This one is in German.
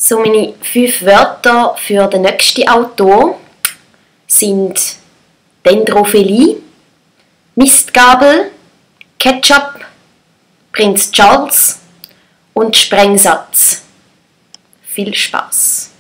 So, meine 5 Wörter für den nächsten Autor sind Dendrophilie, Mistgabel, Ketchup, Prinz Charles und Sprengsatz. Viel Spaß!